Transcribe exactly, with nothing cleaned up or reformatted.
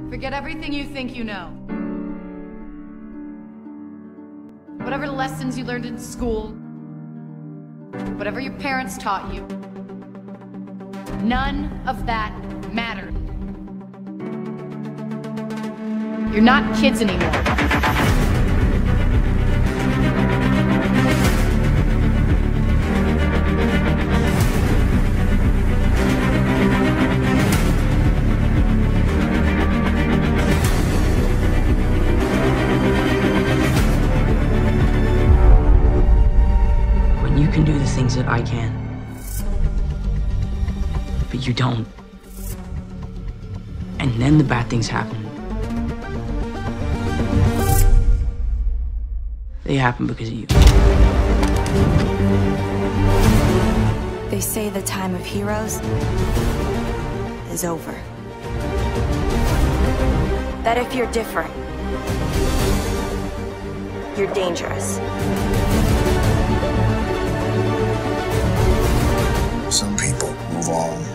Forget everything you think you know. Whatever lessons you learned in school, whatever your parents taught you, none of that mattered. You're not kids anymore. You can do the things that I can, but you don't. And then the bad things happen. They happen because of you. They say the time of heroes is over. That if you're different, you're dangerous. Some people move on